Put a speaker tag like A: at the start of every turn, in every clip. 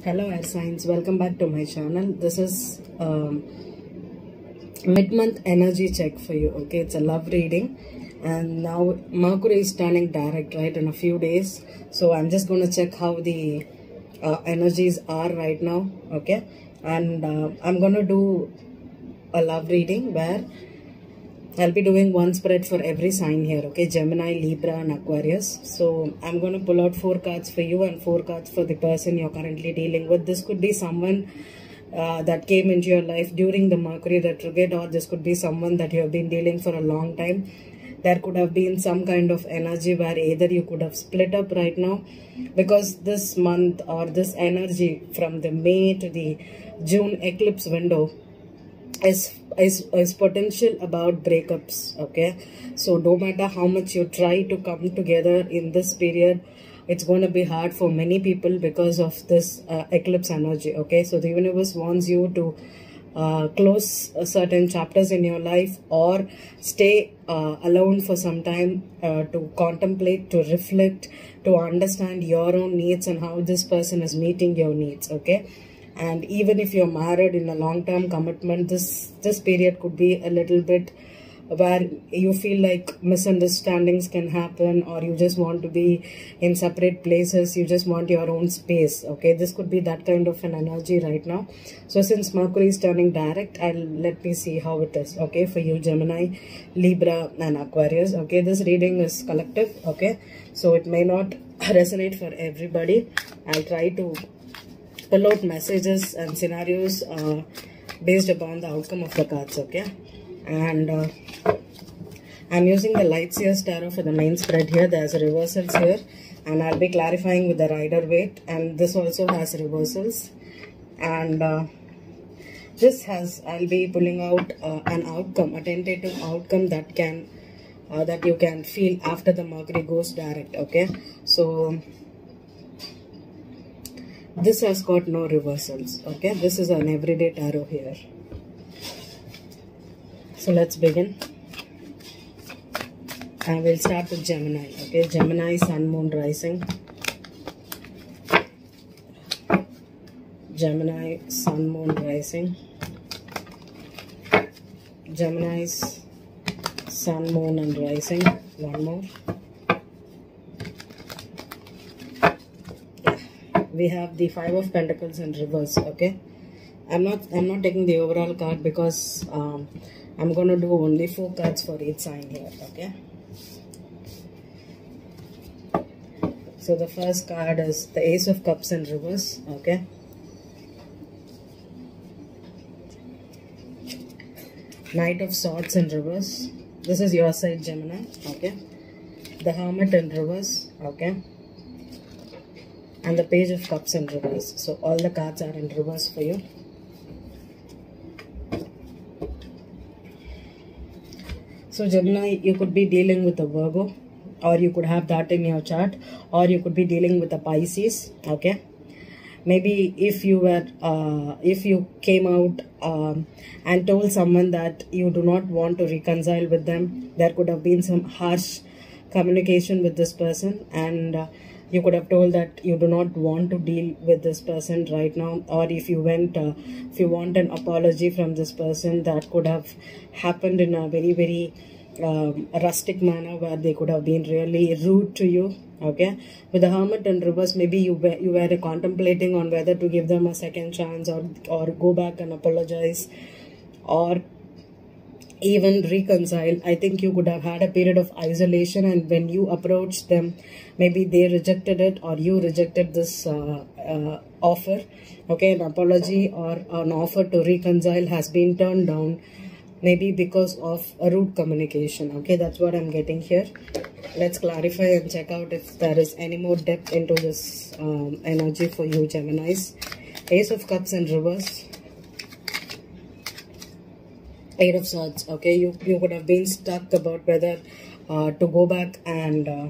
A: Hello Air Signs, welcome back to my channel. This is mid-month energy check for you. Okay, it's a love reading, and now Mercury is turning direct right in a few days, so I'm just going to check how the energies are right now. Okay, and I'm going to do a love reading where I'll be doing one spread for every sign here, okay? Gemini, Libra and Aquarius. So I'm going to pull out 4 cards for you and 4 cards for the person you're currently dealing with. This could be someone that came into your life during the Mercury retrograde, or this could be someone that you have been dealing for a long time. There could have been some kind of energy where either you could have split up right now, because this month or this energy from the May to the June eclipse window is potential about breakups. Okay, so no matter how much you try to come together in this period, it's going to be hard for many people because of this eclipse energy. Okay, so the universe wants you to close certain chapters in your life, or stay alone for some time to contemplate, to reflect, to understand your own needs and how this person is meeting your needs. Okay, and even if you're married in a long-term commitment, this period could be a little bit where you feel like misunderstandings can happen, or you just want to be in separate places, you just want your own space. Okay, this could be that kind of an energy right now. So since Mercury is turning direct, let me see how it is. Okay, for you Gemini, Libra and Aquarius. Okay, this reading is collective. Okay, so it may not resonate for everybody. I'll try to pull out messages and scenarios based upon the outcome of the cards. Okay, and I'm using the Lightseers Tarot for the main spread here. There's reversals here, and I'll be clarifying with the Rider-Waite, and this also has reversals. And I'll be pulling out an outcome, a tentative outcome that you can feel after the Mercury goes direct. Okay, so this has got no reversals. Okay, this is an everyday tarot here. So let's begin. I will start with Gemini. Okay, Gemini, Sun, Moon, Rising. Gemini, Sun, Moon, Rising. Gemini's Sun, Moon and Rising. One more. We have the 5 of Pentacles in reverse. Okay, I'm not taking the overall card because I'm going to do only 4 cards for each sign here. Okay, so the first card is the Ace of Cups in reverse. Okay, Knight of Swords in reverse. This is your side, Gemini. Okay, the Hermit in reverse. Okay, and the Page of Cups in reverse. So all the cards are in reverse for you. So Gemini, you could be dealing with a Virgo, or you could have that in your chart, or you could be dealing with a Pisces. Okay, maybe if you came out and told someone that you do not want to reconcile with them, there could have been some harsh communication with this person, and you could have told that you do not want to deal with this person right now, or if you want an apology from this person, that could have happened in a very, very rustic manner, where they could have been really rude to you. Okay, with the Hermit in reverse, maybe you were contemplating on whether to give them a second chance, or go back and apologize, or even reconcile. I think you could have had a period of isolation, and when you approached them, maybe they rejected it, or you rejected this offer. Okay, an apology or an offer to reconcile has been turned down, maybe because of a rude communication. Okay, that's what I'm getting here. Let's clarify and check out if there is any more depth into this energy for you, Geminis. Ace of Cups in reverse. 8 of Swords. Okay, you could have been stuck about whether to go back and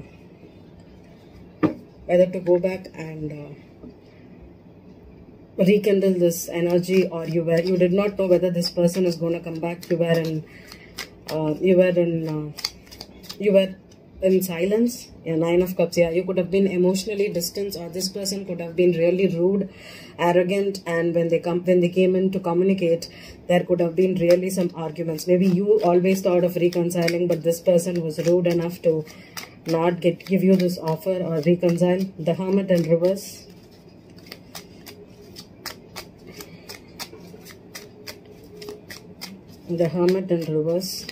A: rekindle this energy, or you did not know whether this person is going to come back. You were in silence. Yeah, Nine of Cups. Yeah, you could have been emotionally distant, or this person could have been really rude, arrogant, and when they came in to communicate, there could have been really some arguments. Maybe you always thought of reconciling, but this person was rude enough to not give you this offer or reconcile. The Hermit in reverse. The Hermit in reverse.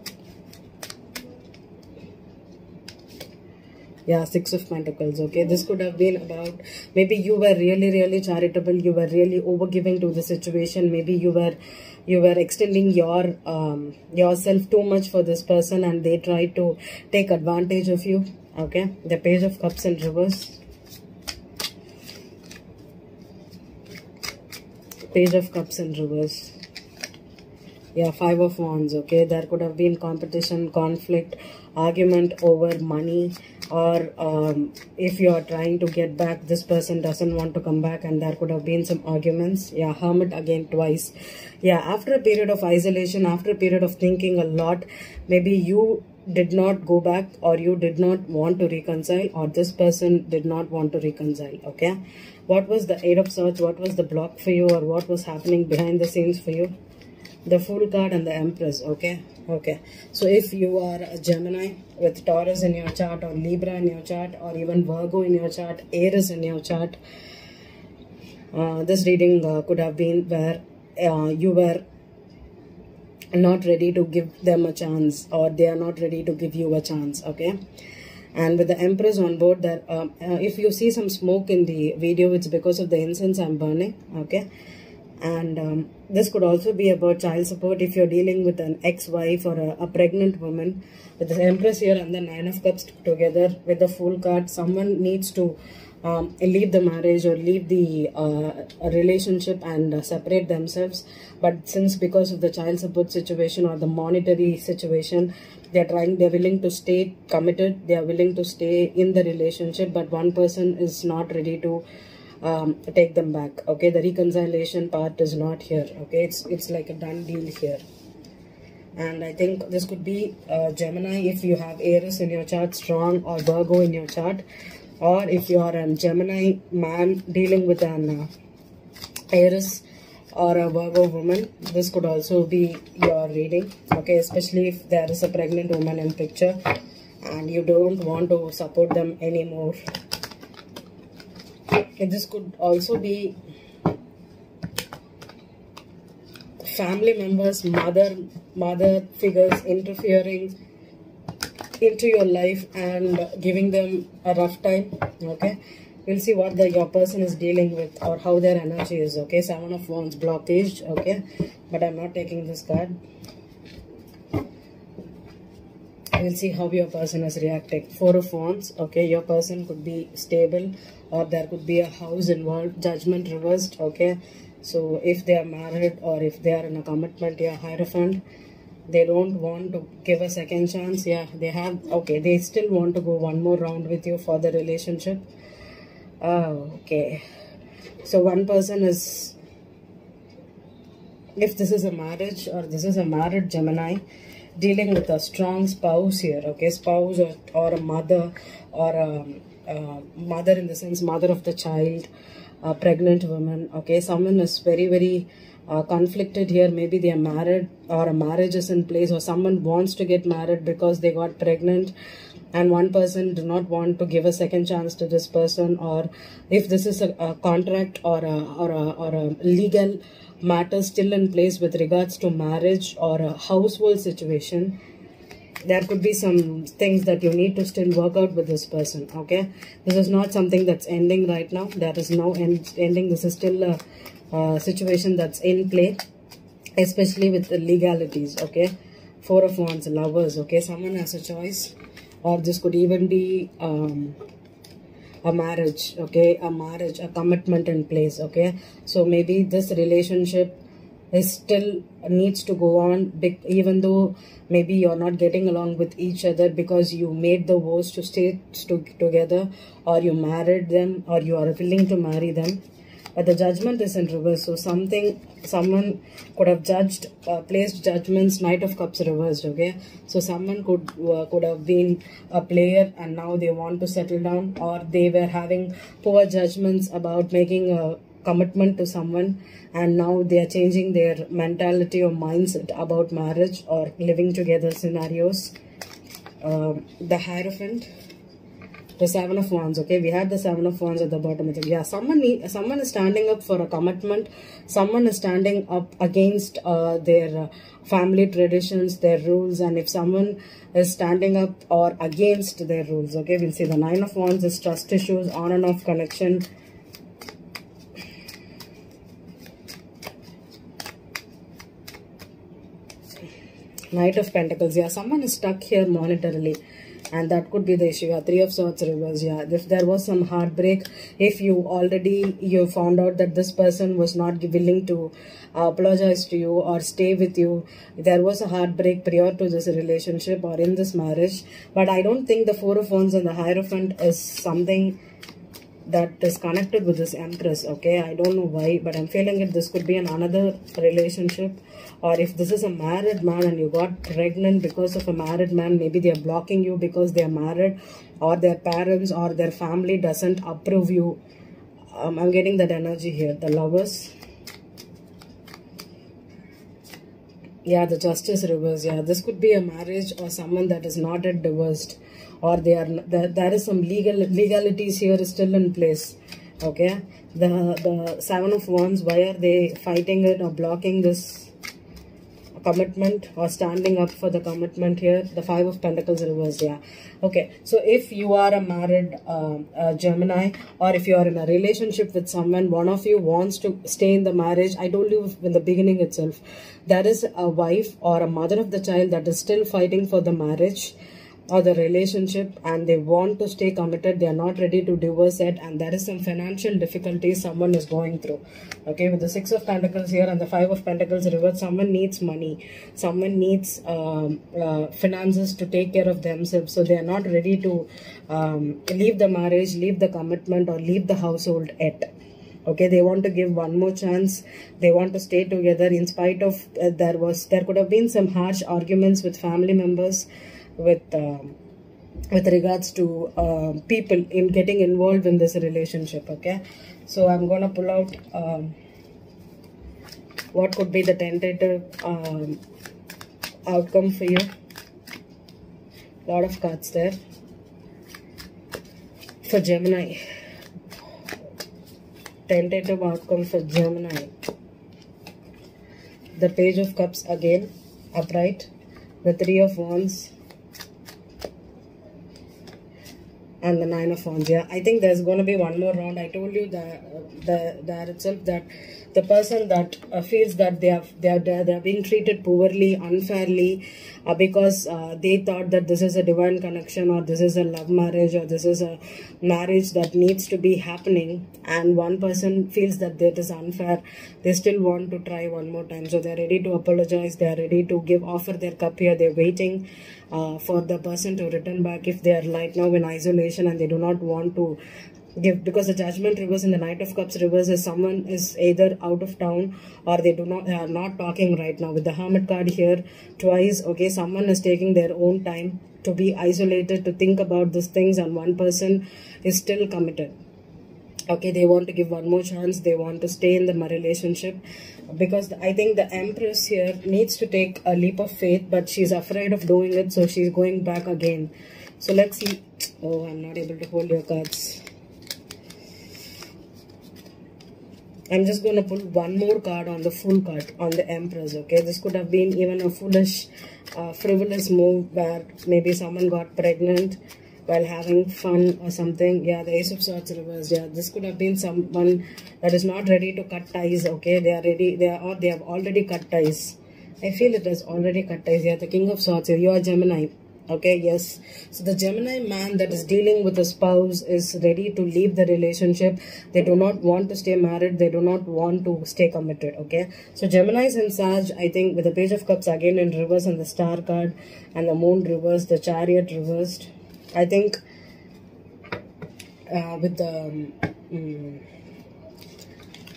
A: Yeah, Six of Pentacles. Okay, this could have been about, maybe you were really charitable, you were really overgiving to the situation. Maybe you were extending your yourself too much for this person, and they tried to take advantage of you. Okay, the Page of Cups in reverse. Page of Cups in reverse. Yeah, Five of Wands. Okay, there could have been competition, conflict, argument over money, or if you are trying to get back, this person doesn't want to come back, and there could have been some arguments. Yeah, Hermit again twice. Yeah, after a period of isolation, after a period of thinking a lot, maybe you did not go back, or you did not want to reconcile, or this person did not want to reconcile. Okay, what was the Eight of Swords? What was the block for you, or what was happening behind the scenes for you? The Fool card and the Empress. Okay, so if you are a Gemini with Taurus in your chart, or Libra in your chart, or even Virgo in your chart, Aries in your chart, this reading could have been where you were not ready to give them a chance, or they are not ready to give you a chance. Okay, and with the Empress on board, there if you see some smoke in the video, it's because of the incense I'm burning. Okay, and this could also be about child support if you're dealing with an ex-wife or a pregnant woman. With the Empress here and the Nine of Cups together with the Fool card, someone needs to leave the marriage or leave the relationship and separate themselves. But since because of the child support situation or the monetary situation, they're willing to stay committed, they are willing to stay in the relationship, but one person is not ready to take them back. Okay, the reconciliation part is not here. Okay, it's like a done deal here. And I think this could be Gemini if you have Aries in your chart strong, or Virgo in your chart, or if you are a Gemini man dealing with an Aries or a Virgo woman, this could also be your reading. Okay, especially if there is a pregnant woman in picture and you don't want to support them anymore. Okay, this could also be family members, mother figures interfering into your life and giving them a rough time. Okay, we'll see what your person is dealing with or how their energy is. Okay, Seven of Wands blockage. Okay, but I'm not taking this card. We'll see how your person is reacting. Four of Wands. Okay, your person could be stable, or there could be a house involved. Judgment reversed. Okay, so if they are married or if they are in a commitment, yeah, Hierophant, they don't want to give a second chance. Yeah, they have. Okay, they still want to go one more round with you for the relationship. Okay, so one person is, if this is a marriage or this is a married Gemini, dealing with a strong spouse here. Okay, spouse or a mother, or a mother in the sense mother of the child, a pregnant woman. Okay, someone is very conflicted here. Maybe they are married or a marriage is in place, or someone wants to get married because they got pregnant and one person do not want to give a second chance to this person. Or if this is a contract or a legal matter still in place with regards to marriage or a household situation, there could be some things that you need to still work out with this person. Okay, this is not something that's ending right now. There is no ending. This is still a situation that's in play, especially with the legalities. Okay, Four of Wands, Lovers. Okay, someone has a choice, or this could even be a marriage. Okay, a commitment in place. Okay, so maybe this relationship is still needs to go on, even though maybe you're not getting along with each other because you made the vows to stay together, or you married them, or you are willing to marry them. but the judgment is in reverse. So someone could have judged, placed judgments, Knight of Cups reversed, okay? So someone could have been a player and now they want to settle down, or they were having poor judgments about making a commitment to someone, and now they are changing their mentality or mindset about marriage or living together scenarios. The Hierophant, the Seven of Wands, okay? We had the Seven of Wands at the bottom. Yeah, someone is standing up for a commitment. Someone is standing up against their family traditions, their rules, and if someone is standing up or against their rules, okay? We'll see the Nine of Wands is trust issues, on and off connection. Knight of Pentacles, yeah, someone is stuck here monetarily, and that could be the issue. Yeah, Three of Swords reverse, yeah. If there was some heartbreak, if you found out that this person was not willing to apologize to you or stay with you, there was a heartbreak prior to this relationship or in this marriage. But I don't think the Four of Wands and the Hierophant is something that is connected with this Empress, okay? I don't know why, but I'm feeling it. This could be another relationship, or if this is a married man and you got pregnant because of a married man, maybe they are blocking you because they are married, or their parents or their family doesn't approve you. I'm getting that energy here. The Lovers, yeah, the Justice reverse, yeah. This could be a marriage or someone that is not yet divorced, or there is some legalities here still in place, okay? The Seven of Wands, why are they fighting it or blocking this commitment or standing up for the commitment here? The Five of Pentacles reversed, yeah. Okay, so if you are a married Gemini, or if you are in a relationship with someone, one of you wants to stay in the marriage. I told you in the beginning itself, there is a wife or a mother of the child that is still fighting for the marriage or the relationship, and they want to stay committed. They are not ready to divorce yet, and there is some financial difficulties someone is going through, okay? With the Six of Pentacles here and the Five of Pentacles reversed, someone needs money, someone needs finances to take care of themselves, so they are not ready to leave the marriage, leave the commitment, or leave the household yet. Okay, they want to give one more chance. They want to stay together in spite of there could have been some harsh arguments with family members, with regards to people in getting involved in this relationship, okay? So I'm gonna pull out what could be the tentative outcome for you. Lot of cards there for Gemini. Tentative outcome for Gemini. The Page of Cups again, upright. The Three of Wands. And the Nine of Wands. Yeah, I think there's going to be one more round. I told you that itself, that the person that feels that they are being treated poorly, unfairly, because they thought that this is a divine connection, or this is a love marriage, or this is a marriage that needs to be happening, and one person feels that that is unfair. They still want to try one more time, so they're ready to apologize. They are ready to offer their cup here. They're waiting for the person to return back if they are right now in isolation and they do not want to give, because the Judgment reverse in the Knight of Cups reverse is someone is either out of town or they are not talking right now. With the Hermit card here twice, okay, someone is taking their own time to be isolated, to think about these things, and one person is still committed. Okay, they want to give one more chance. They want to stay in the relationship, because I think the Empress here needs to take a leap of faith, but she's afraid of doing it, so she's going back again. So let's see. Oh, I'm not able to hold your cards. I'm just going to pull one more card on the full card on the Empress, okay? This could have been even a foolish, frivolous move where maybe someone got pregnant while having fun or something. Yeah, the Ace of Swords reversed. Yeah, this could have been someone that is not ready to cut ties, okay? They have already cut ties. I feel it has already cut ties. Yeah, the King of Swords here. You are Gemini. Okay, yes. So the Gemini man that is dealing with a spouse is ready to leave the relationship. They do not want to stay married. They do not want to stay committed. Okay. So Geminis and Sag, I think, with the Page of Cups again in reverse and the Star card and the Moon reversed, the Chariot reversed. I think with the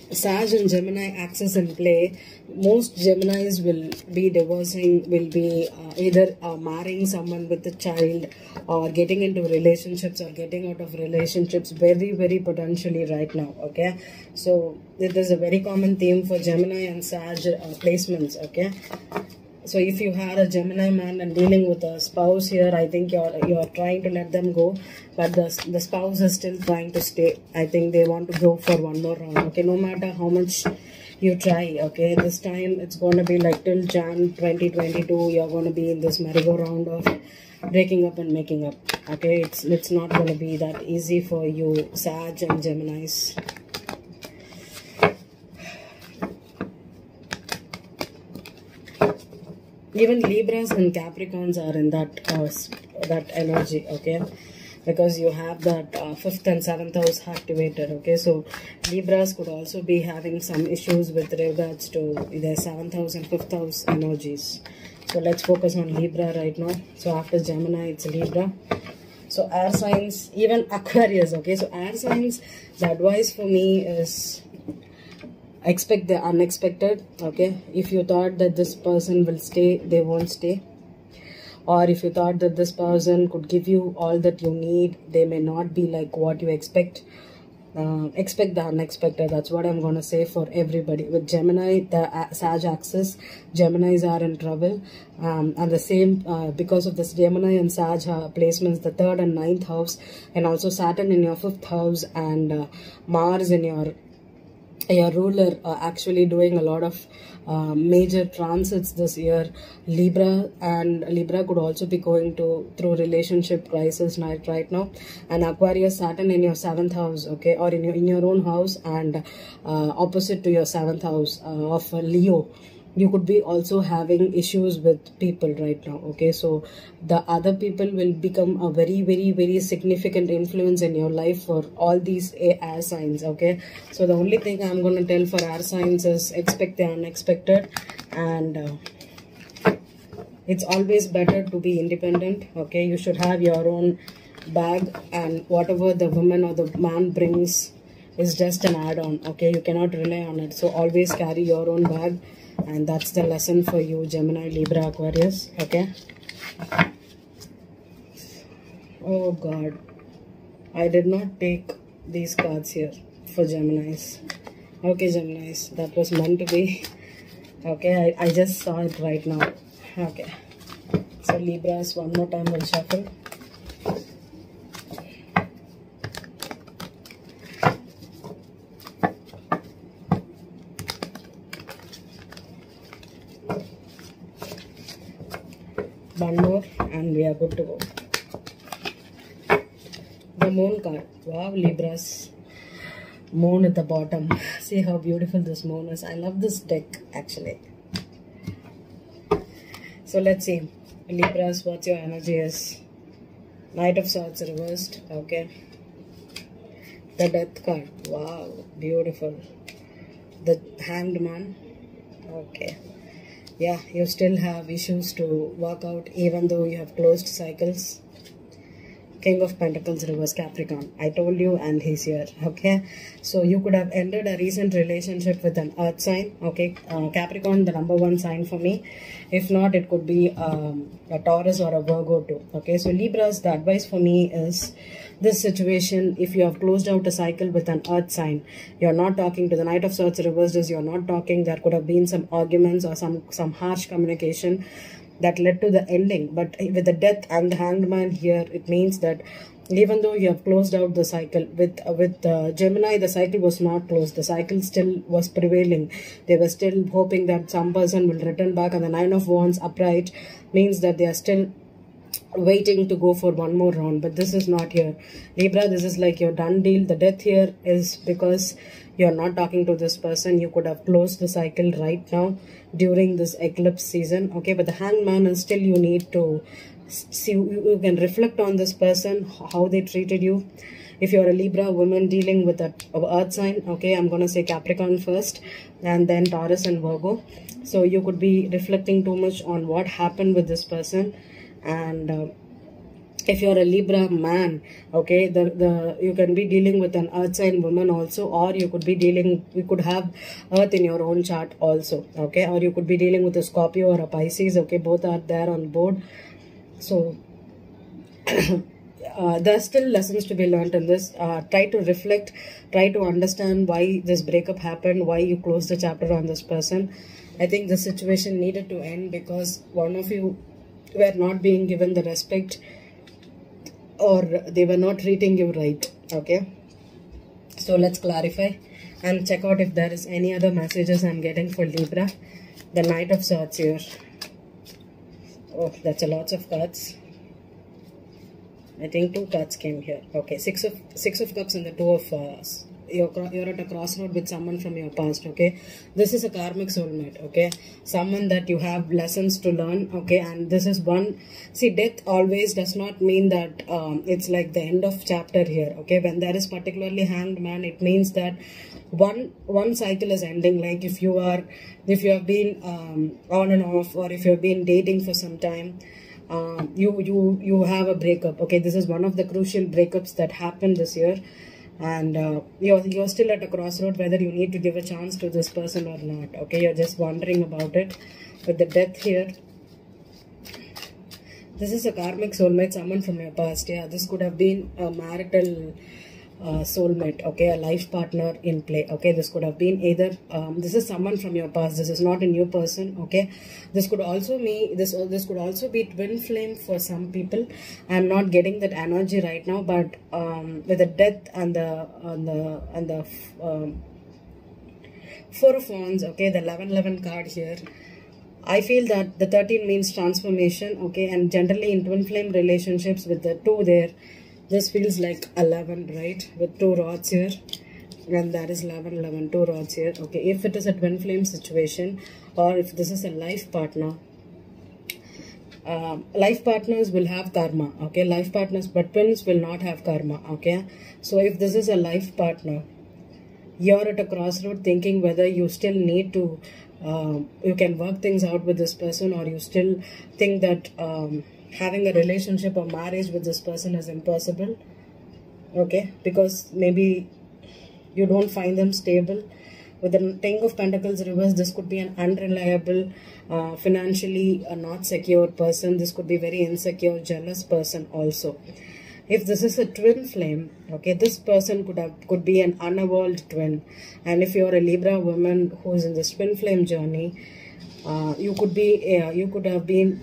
A: Sag and Gemini axis in play, most Geminis will be divorcing, will be either marrying someone with a child, or getting into relationships, or getting out of relationships very, very potentially right now. Okay, so it is a very common theme for Gemini and Sag placements. Okay, so if you had a Gemini man and dealing with a spouse here, I think you're trying to let them go, but the spouse is still trying to stay. I think they want to go for one more round. Okay, no matter how much you try. Okay, this time it's going to be like till Jan 2022. You're going to be in this merry-go-round of breaking up and making up. Okay, it's not going to be that easy for you, Sag and Geminis. Even Libras and Capricorns are in that energy, okay, because you have that 5th and 7th house activated. Okay, so Libras could also be having some issues with regards to their 7th house and 5th house energies. So let's focus on Libra right now. So after Gemini, it's Libra. So air signs, even Aquarius. Okay, so air signs, the advice for me is expect the unexpected. Okay, if you thought that this person will stay, they won't stay. Or if you thought that this person could give you all that you need, they may not be like what you expect. Expect the unexpected. That's what I'm going to say for everybody. With Gemini, the Sag axis, Geminis are in trouble. And the same because of this Gemini and Sag placements, the 3rd and 9th house, and also Saturn in your 5th house, and Mars in your ruler actually doing a lot of major transits this year. Libra could also be going through relationship crisis right now. And Aquarius, Saturn in your 7th house, okay, or in your own house, and opposite to your 7th house of Leo. You could be also having issues with people right now. Okay, so the other people will become a very, very, very significant influence in your life for all these air signs. Okay, so the only thing I'm going to tell for air signs is expect the unexpected, and it's always better to be independent. Okay, you should have your own bag, and whatever the woman or the man brings is just an add-on. Okay, you cannot rely on it, so always carry your own bag. And that's the lesson for you, Gemini, Libra, Aquarius. Okay. Oh God, I did not take these cards here for Geminis. Okay, Geminis, that was meant to be. Okay, I just saw it right now. Okay, so Libras, one more time we'll shuffle. One more and we are good to go. The moon card. Wow, Libras. Moon at the bottom. See how beautiful this moon is. I love this deck actually. So let's see. Libras, what's your energy is? Knight of Swords reversed. Okay. The Death card. Wow, beautiful. The Hanged Man. Okay. Yeah, you still have issues to work out even though you have closed cycles. King of Pentacles reverse, Capricorn. I told you, and he's here. Okay, so you could have ended a recent relationship with an earth sign. Okay, Capricorn, the #1 sign for me. If not, it could be a Taurus or a Virgo too. Okay, so Libras, the advice for me is this situation, if you have closed out a cycle with an earth sign, you're not talking to the Knight of Swords reversed, is you're not talking. There could have been some arguments or some harsh communication that led to the ending. But with the Death and the Hanged Man here, it means that even though you have closed out the cycle with Gemini, the cycle was not closed. The cycle still was prevailing. They were still hoping that some person will return back, and the 9 of Wands upright means that they are still waiting to go for one more round. But this is not here. Libra, this is like your done deal. The Death here is because you're not talking to this person. You could have closed the cycle right now during this eclipse season. Okay, but the Hanged Man is still, you need to see, you can reflect on this person, how they treated you. If you're a Libra woman dealing with an earth sign, okay, I'm going to say Capricorn first and then Taurus and Virgo. So you could be reflecting too much on what happened with this person, and if you're a Libra man, okay, the you can be dealing with an earth sign woman also, or you could be dealing, you could have earth in your own chart also, okay, or you could be dealing with a Scorpio or a Pisces, okay, both are there on board. So there are still lessons to be learned in this. Try to reflect, try to understand why this breakup happened, why you closed the chapter on this person. I think the situation needed to end because one of you were not being given the respect, or they were not treating you right, okay. So let's clarify and check out if there is any other messages I'm getting for Libra. The Knight of Swords here. Oh, that's a lot of cards. I think 2 cards came here. Okay, six of cups and the 2 of you're at a crossroad with someone from your past, okay. This is a karmic soulmate, okay, someone that you have lessons to learn, okay. And this is one, see, death always does not mean that it's like the end of chapter here, okay. When there is particularly Hanged Man, it means that one cycle is ending. Like if you have been on and off, or if you have been dating for some time, you have a breakup, okay. This is one of the crucial breakups that happened this year, and you're still at a crossroad whether you need to give a chance to this person or not, okay. You're just wondering about it. With the Death here, this is a karmic soulmate, someone from your past. Yeah, this could have been a marital soulmate, okay, a life partner in play, okay. This could have been either this is someone from your past, this is not a new person, okay. This could also be this could also be twin flame for some people. I'm not getting that energy right now, but with the Death and the 4 of Wands, okay, the 11-11 card here, I feel that the 13 means transformation, okay. And generally in twin flame relationships with the 2 there, this feels like 11, right? With 2 rods here. And that is 11, 2 rods here. Okay, if it is a twin flame situation, or if this is a life partner, life partners will have karma, okay? Life partners, but twins will not have karma, okay? So if this is a life partner, you're at a crossroad thinking whether you still need to, you can work things out with this person, or you still think that having a relationship or marriage with this person is impossible, okay, because maybe you don't find them stable. With the 10 of Pentacles reverse, this could be an unreliable, financially not secure person. This could be very insecure, jealous person also. If this is a twin flame, okay, this person could be an unevolved twin. And if you're a Libra woman who is in this twin flame journey, you could have been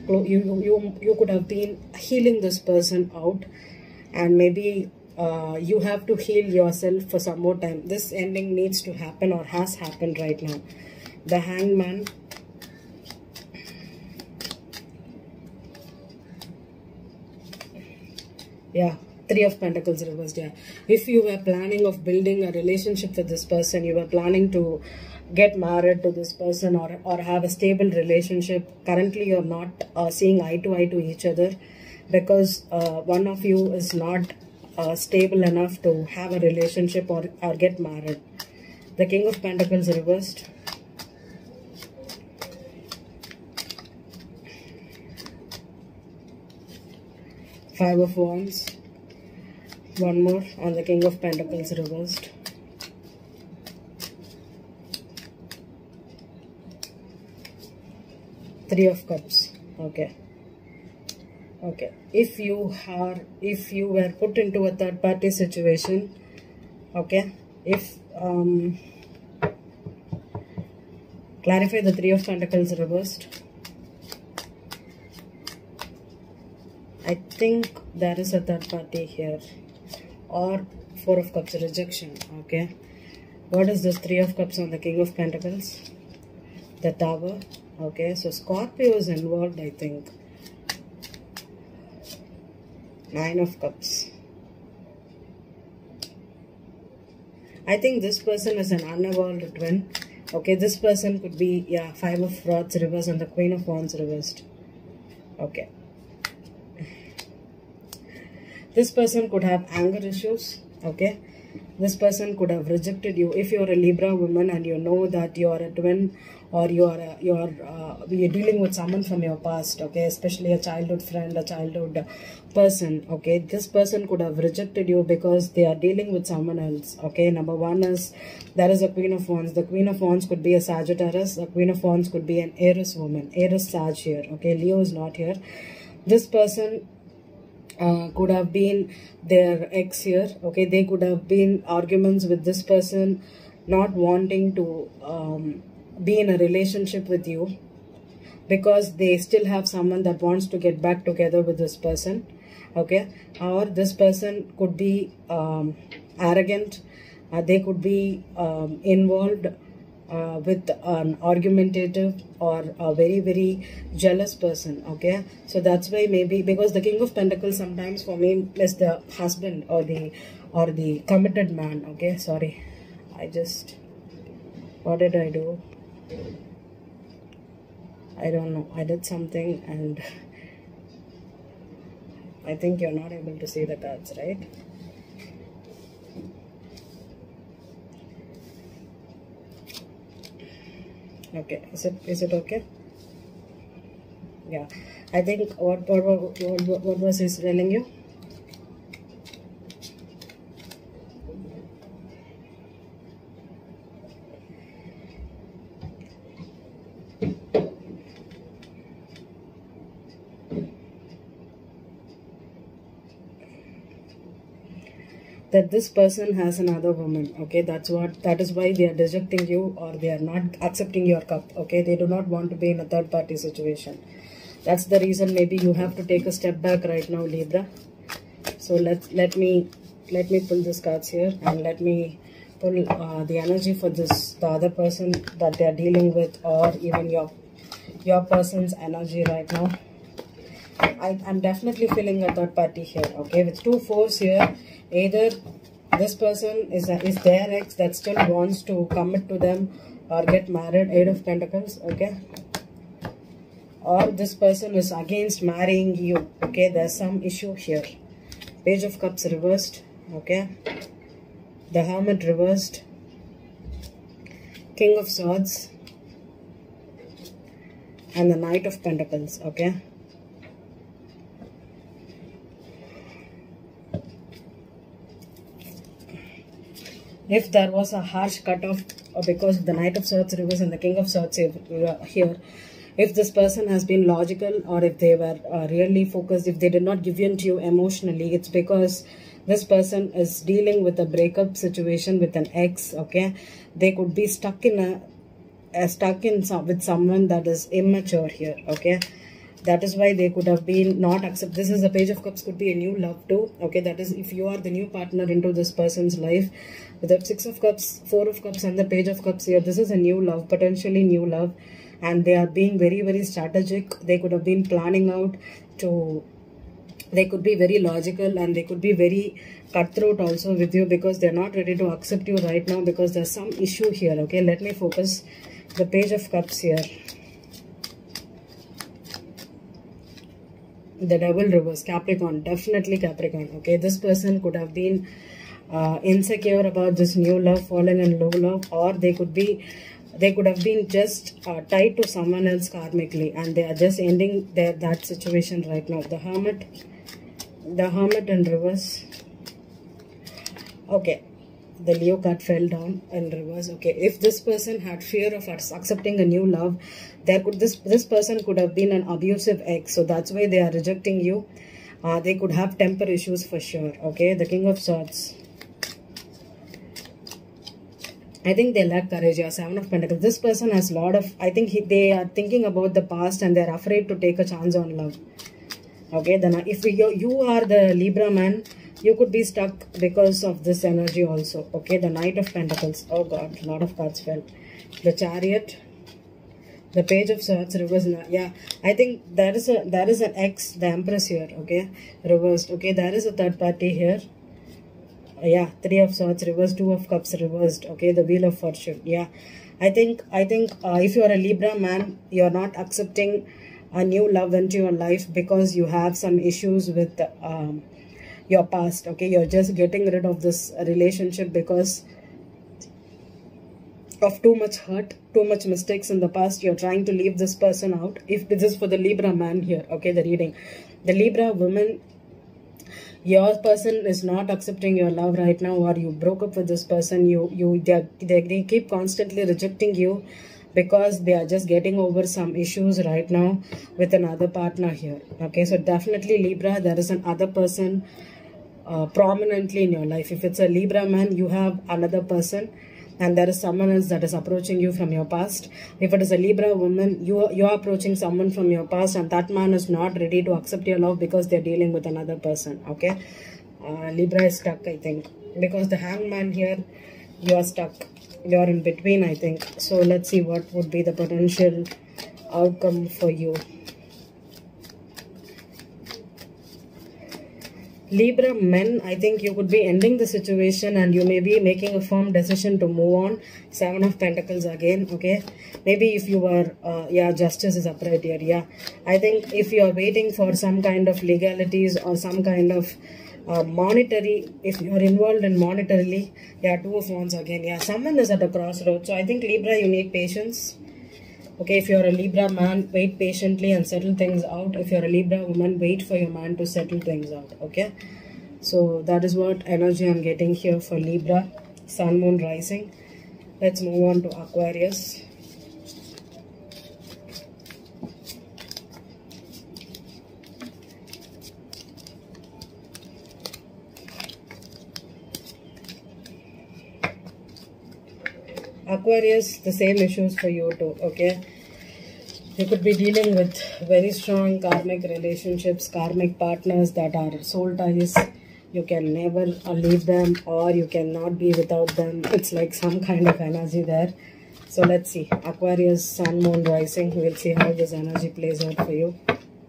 A: healing this person out, and maybe you have to heal yourself for some more time. This ending needs to happen, or has happened right now. The Hanged Man, yeah, 3 of Pentacles reversed. Yeah, if you were planning of building a relationship with this person, you were planning to get married to this person, or have a stable relationship, currently you're not seeing eye to each other, because one of you is not stable enough to have a relationship or get married. The King of Pentacles reversed. Five of Wands. One more on the King of Pentacles reversed. Three of Cups. Okay. Okay. If you were put into a third party situation, okay, if clarify the Three of Pentacles reversed. I think there is a third party here, or Four of Cups, rejection. Okay, what is this Three of Cups on the King of Pentacles? The Tower. Okay, so Scorpio is involved, I think. Nine of Cups. I think this person is an unevolved twin. Okay, this person could be, yeah, Five of Rods reversed and the Queen of Wands reversed. Okay. This person could have anger issues. Okay. This person could have rejected you. If you're a Libra woman and you know that you're a twin, or you're dealing with someone from your past, okay, especially a childhood friend, a childhood person, okay, this person could have rejected you because they are dealing with someone else, okay. Number one is, there is a Queen of Wands. The Queen of Wands could be a Sagittarius. The Queen of Wands could be an Aries woman. Aries Sag here, okay. Leo is not here. This person could have been their ex here, okay. They could have been arguments with this person, not wanting to be in a relationship with you because they still have someone that wants to get back together with this person, okay. Or this person could be arrogant. They could be involved with an argumentative or a very, very jealous person, okay. So that's why, maybe because the King of Pentacles sometimes for me is the husband or the committed man, okay. Sorry, what did I do? I don't know. I did something and I think you're not able to see the cards, right? Okay, is it okay? Yeah, I think what was he telling you? That this person has another woman, okay. That is why they are rejecting you, or they are not accepting your cup, okay. They do not want to be in a third party situation. That's the reason maybe you have to take a step back right now, Libra. So let me pull these cards here, and let me pull the energy for the other person that they are dealing with, or even your person's energy right now. I'm definitely feeling a third party here, okay. With 2 4s here, either this person is their ex that still wants to commit to them or get married, 8 of Pentacles, okay. Or this person is against marrying you, okay. There's some issue here. Page of Cups reversed, okay. The Hermit reversed. King of Swords. And the Knight of Pentacles, okay. If there was a harsh cutoff because the Knight of Swords reverse and the King of Swords here, if this person has been logical, or if they were really focused, if they did not give in to you emotionally, it's because this person is dealing with a breakup situation with an ex, okay. They could be stuck with someone that is immature here, okay. That is why they could have been not accept. This is a Page of Cups, could be a new love too, okay. That is if you are the new partner into this person's life. With the 6 of Cups, 4 of Cups and the Page of Cups here, this is a new love, potentially new love. And they are being very, very strategic. They could have been planning out to, they could be very logical, and they could be very cutthroat also with you, because they're not ready to accept you right now because there's some issue here, okay. Let me focus the Page of Cups here. The Devil reverse, Capricorn, definitely Capricorn, okay. This person could have been insecure about this new love, falling in low love, or they could have been just tied to someone else karmically, and they are just ending that situation right now. The Hermit in reverse, okay. The Leo card fell down in reverse, okay. If this person had fear of accepting a new love, this person could have been an abusive ex, so that's why they are rejecting you. They could have temper issues for sure, okay. The King of Swords, I think they lack courage. Yeah, 7 of Pentacles. This person has a lot of, I think they are thinking about the past, and they're afraid to take a chance on love, okay. Then if you are the Libra man, you could be stuck because of this energy also, okay. The Knight of Pentacles, oh god, a lot of cards fell. The Chariot, the Page of Swords reverse. Yeah, I think there is an ex, the Empress here, okay, reversed, okay. There is a third party here. Yeah, 3 of Swords reversed, 2 of Cups reversed, okay. The Wheel of Fortune. Yeah, I think if you are a Libra man, you are not accepting a new love into your life because you have some issues with your past. Okay, you're just getting rid of this relationship because of too much hurt, too much mistakes in the past. You're trying to leave this person out. If this is for the Libra man here, okay, the reading, the Libra woman, your person is not accepting your love right now, or you broke up with this person. They keep constantly rejecting you because they are just getting over some issues right now with another partner here. Okay, so definitely Libra, there is another person prominently in your life. If it's a Libra man, you have another person, and there is someone else that is approaching you from your past. If it is a Libra woman, you are approaching someone from your past, and that man is not ready to accept your love because they're dealing with another person. Okay, Libra is stuck, I think, because the Hangman here, you are stuck. You're in between, I think. So let's see what would be the potential outcome for you. Libra men, I think you could be ending the situation and you may be making a firm decision to move on. 7 of Pentacles again, okay. Maybe if you were, Justice is upright here, yeah. I think if you are waiting for some kind of legalities or some kind of monetary, if you are involved in monetarily, 2 of Wands again, someone is at a crossroads. So I think Libra, you need patience. Okay, if you're a Libra man, wait patiently and settle things out. If you're a Libra woman, wait for your man to settle things out. Okay, so that is what energy I'm getting here for Libra, Sun, Moon, Rising. Let's move on to Aquarius. Aquarius, the same issues for you too, okay? You could be dealing with very strong karmic relationships, karmic partners that are soul ties. You can never leave them, or you cannot be without them. It's like some kind of energy there. So let's see. Aquarius, Sun, Moon, Rising. We'll see how this energy plays out for you.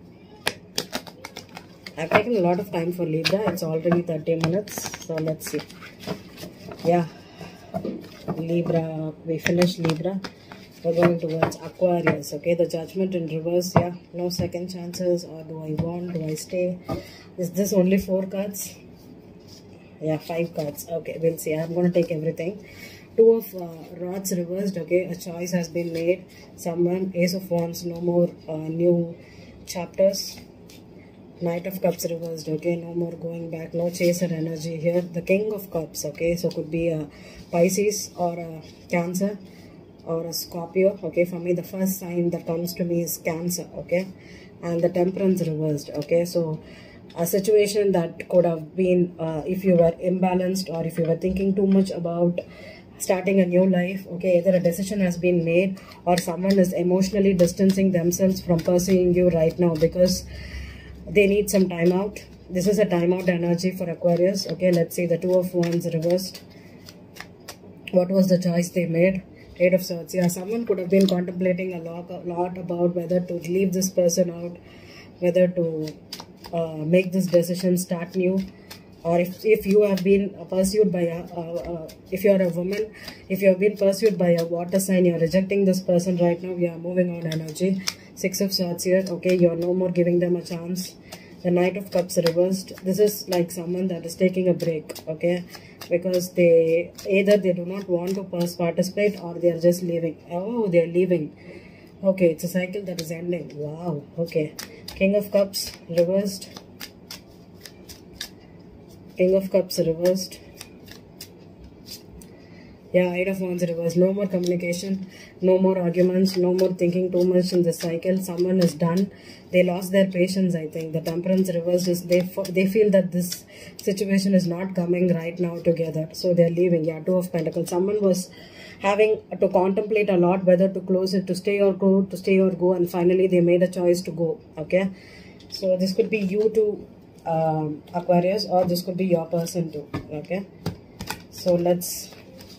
A: I've taken a lot of time for Libra. It's already 30 minutes. So let's see. Yeah. Libra, we finished Libra. We're going towards Aquarius. Okay, the Judgment in reverse. Yeah, no second chances. Or do I want? Do I stay? Is this only 4 cards? Yeah, 5 cards. Okay, we'll see. I'm going to take everything. 2 of Rods reversed. Okay, a choice has been made. Someone, Ace of Wands, no more new chapters. Knight of Cups reversed. Okay, no more going back. No chaser energy here. The King of Cups. Okay, so could be a Pisces or a Cancer or a Scorpio. Okay, for me the first sign that comes to me is Cancer. Okay, and the Temperance reversed. Okay, so a situation that could have been if you were imbalanced, or if you were thinking too much about starting a new life. Okay, either a decision has been made, or someone is emotionally distancing themselves from pursuing you right now because they need some time out. This is a timeout energy for Aquarius. Okay, let's see the 2 of Wands reversed. What was the choice they made? 8 of Swords. Yeah, someone could have been contemplating a lot about whether to leave this person out, whether to make this decision, start new. Or if you have been pursued by if you are a woman, if you have been pursued by a water sign, you are rejecting this person right now. We are moving on energy. 6 of Swords here. Okay, you are no more giving them a chance. The Knight of Cups reversed. This is like someone that is taking a break. Okay, because they do not want to participate, or they are just leaving. Oh, they are leaving. Okay, it's a cycle that is ending. Wow. Okay, King of Cups reversed. King of Cups reversed. Yeah, 8 of Wands reversed. No more communication, no more arguments, no more thinking too much in this cycle. Someone is done. They lost their patience, I think. The Temperance reversed is they feel that this situation is not coming right now together. So they're leaving. Yeah, 2 of Pentacles. Someone was having to contemplate a lot whether to close it, to stay or go, and finally they made a choice to go. Okay, so this could be you too, Aquarius, or this could be your person too. Okay, so let's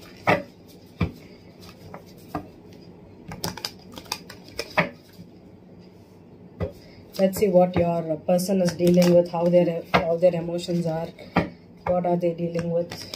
A: see what your person is dealing with, how their emotions are, what are they dealing with.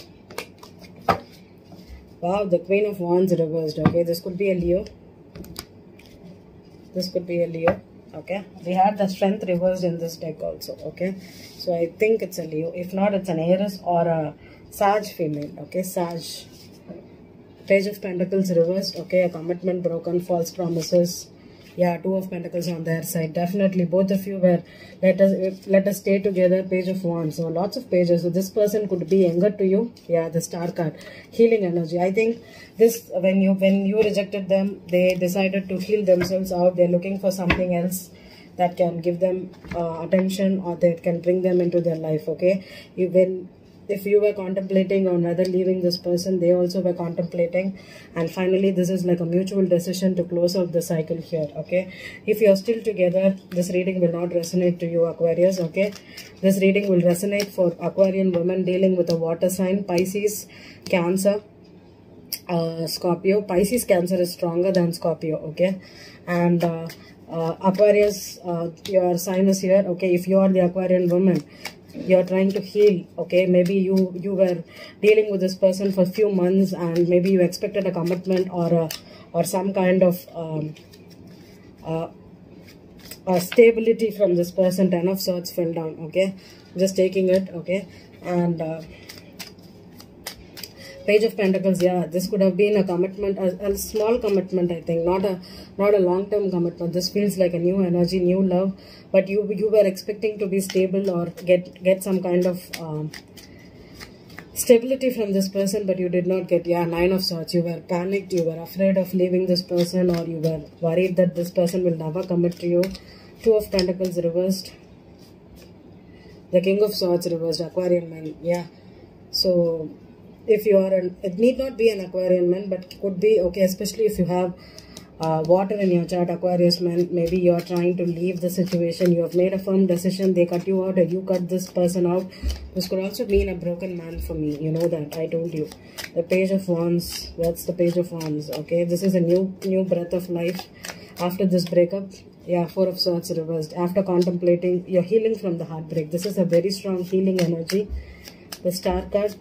A: Wow, the Queen of Wands reversed. Okay, this could be a Leo. This could be a Leo. Okay, we had the Strength reversed in this deck also. Okay, so I think it's a Leo. If not, it's an Aries or a Sag female. Okay, Sag. Page of Pentacles reversed. Okay, a commitment broken, false promises. Yeah, Two of Pentacles on their side. Definitely, both of you were let us stay together. Page of Wands. So lots of pages. So this person could be younger to you. Yeah, the Star card, healing energy. I think this when you rejected them, they decided to heal themselves out. They're looking for something else that can give them attention, or that can bring them into their life. Okay, if you were contemplating on whether leaving this person, they also were contemplating, and finally this is like a mutual decision to close out the cycle here. Okay, if you're still together, this reading will not resonate to you, Aquarius. Okay, this reading will resonate for Aquarian women dealing with a water sign, Pisces, Cancer, Scorpio. Pisces, Cancer is stronger than Scorpio. Okay, and Aquarius, your sign is here. Okay, if you are the Aquarian woman, you're trying to heal. Okay, maybe you were dealing with this person for a few months, and maybe you expected a commitment or some kind of stability from this person. Ten of Swords fell down. Okay, just taking it. Okay, and Page of Pentacles. Yeah, this could have been a commitment, a small commitment. I think not a long-term commitment. This feels like a new energy, new love. But you were expecting to be stable or get some kind of stability from this person, but you did not get. Yeah, Nine of Swords. You were panicked. You were afraid of leaving this person, or you were worried that this person will never commit to you. Two of Pentacles reversed. The King of Swords reversed. Aquarian man. Yeah. So if you are it need not be an Aquarian man, but could be. Okay, especially if you have water in your chart, Aquarius man, maybe you are trying to leave the situation. You have made a firm decision. They cut you out, or you cut this person out. This could also mean a broken man for me. You know that. I told you. The Page of Wands. That's the Page of Wands. Okay, this is a new breath of life after this breakup. Yeah, Four of Swords reversed. After contemplating, you're healing from the heartbreak. This is a very strong healing energy. The Star card.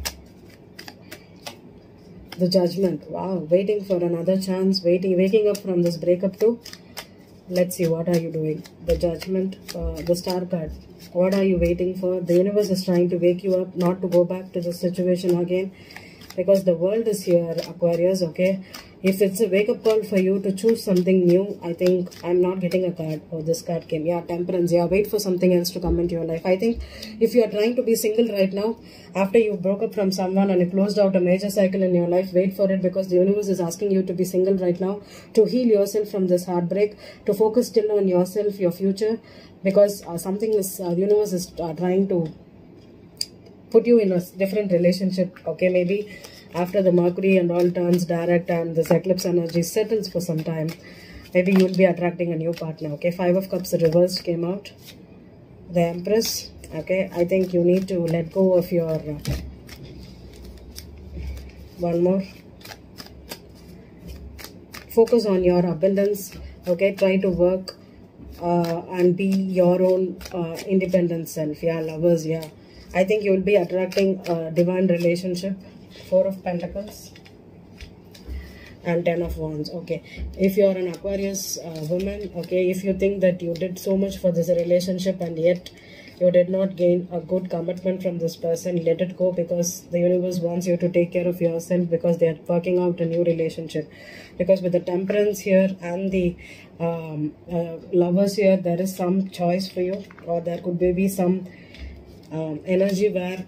A: The Judgment. Wow, waiting for another chance, waking up from this breakup too. Let's see, what are you doing? The Judgment, the Star card. What are you waiting for? The universe is trying to wake you up, not to go back to the situation again, because the world is here, Aquarius. Okay, if it's a wake-up call for you to choose something new, I think I'm not getting a card. Oh, this card came. Yeah, Temperance. Yeah, wait for something else to come into your life. I think if you are trying to be single right now, after you broke up from someone and you closed out a major cycle in your life, wait for it, because the universe is asking you to be single right now, to heal yourself from this heartbreak, to focus still on yourself, your future, because something is, the universe is trying to put you in a different relationship. Okay, maybe after the Mercury and all turns direct and this eclipse energy settles for some time, maybe you'll be attracting a new partner. Okay, Five of Cups reversed came out. The Empress. Okay, I think you need to let go of your one more. Focus on your abundance. Okay, try to work and be your own independent self. Yeah, Lovers. Yeah, I think you will be attracting a divine relationship. Four of Pentacles and Ten of Wands. Okay, if you are an Aquarius woman, okay, if you think that you did so much for this relationship and yet you did not gain a good commitment from this person, let it go, because the universe wants you to take care of yourself, because they are working out a new relationship. Because with the Temperance here and the Lovers here, there is some choice for you, or there could be some energy where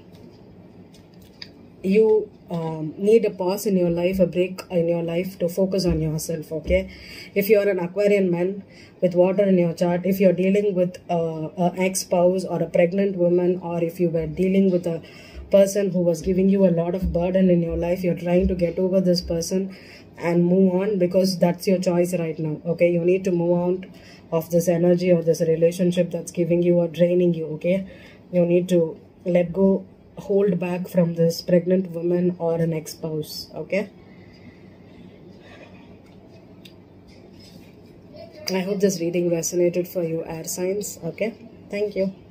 A: you need a pause in your life, a break in your life to focus on yourself. Okay, if you are an Aquarian man with water in your chart, if you're dealing with an ex-spouse or a pregnant woman, or if you were dealing with a person who was giving you a lot of burden in your life, you're trying to get over this person and move on, because that's your choice right now. Okay, you need to move out of this energy or this relationship that's giving you or draining you. Okay, you need to let go, hold back from this pregnant woman or an ex-spouse. Okay, I hope this reading resonated for you, air signs. Okay, thank you.